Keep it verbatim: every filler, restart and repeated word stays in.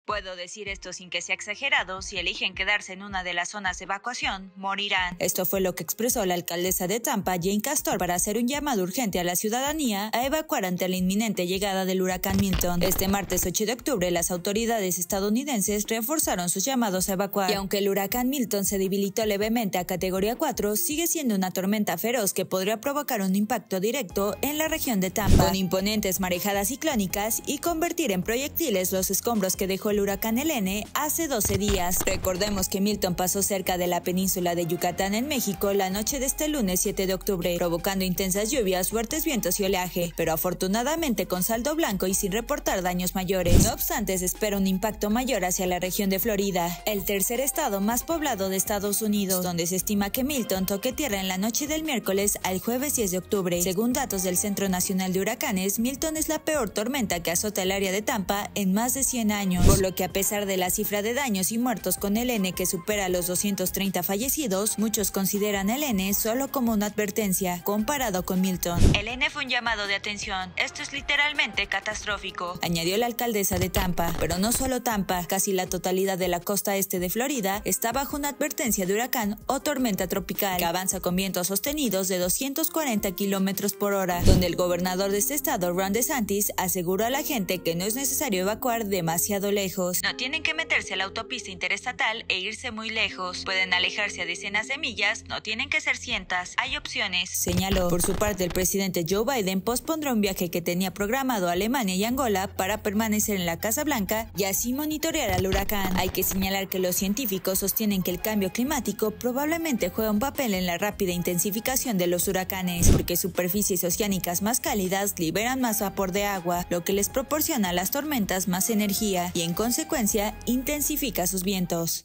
Puedo decir esto sin que sea exagerado, si eligen quedarse en una de las zonas de evacuación, morirán. Esto fue lo que expresó la alcaldesa de Tampa, Jane Castor, para hacer un llamado urgente a la ciudadanía a evacuar ante la inminente llegada del huracán Milton. Este martes ocho de octubre, las autoridades estadounidenses reforzaron sus llamados a evacuar. Y aunque el huracán Milton se debilitó levemente a categoría cuatro, sigue siendo una tormenta feroz que podría provocar un impacto directo en la región de Tampa, con imponentes marejadas ciclónicas y convertir en proyectiles los escombros que dejó el huracán Helene hace doce días. Recordemos que Milton pasó cerca de la península de Yucatán en México la noche de este lunes siete de octubre, provocando intensas lluvias, fuertes vientos y oleaje, pero afortunadamente con saldo blanco y sin reportar daños mayores. No obstante, se espera un impacto mayor hacia la región de Florida, el tercer estado más poblado de Estados Unidos, donde se estima que Milton toque tierra en la noche del miércoles al jueves diez de octubre. Según datos del Centro Nacional de Huracanes, Milton es la peor tormenta que azota el área de Tampa en más de cien años, por lo que a pesar de la cifra de daños y muertos con Helene que supera los doscientos treinta fallecidos, muchos consideran Helene solo como una advertencia comparado con Milton. Helene fue un llamado de atención, esto es literalmente catastrófico, añadió la alcaldesa de Tampa. Pero no solo Tampa, casi la totalidad de la costa este de Florida está bajo una advertencia de huracán o tormenta tropical que avanza con vientos sostenidos de doscientos cuarenta kilómetros por hora, donde el gobernador de este estado, Ron DeSantis, aseguró a la gente que no es necesario evacuar demasiado lejos. No tienen que meterse a la autopista interestatal e irse muy lejos. Pueden alejarse a decenas de millas, no tienen que ser cientos. Hay opciones, señaló. Por su parte, el presidente Joe Biden pospondrá un viaje que tenía programado a Alemania y Angola para permanecer en la Casa Blanca y así monitorear al huracán. Hay que señalar que los científicos sostienen que el cambio climático probablemente juega un papel en la rápida intensificación de los huracanes, porque superficies oceánicas más cálidas liberan más vapor de agua, lo que les proporciona a las tormentas más energía y en consecuencia intensifica sus vientos.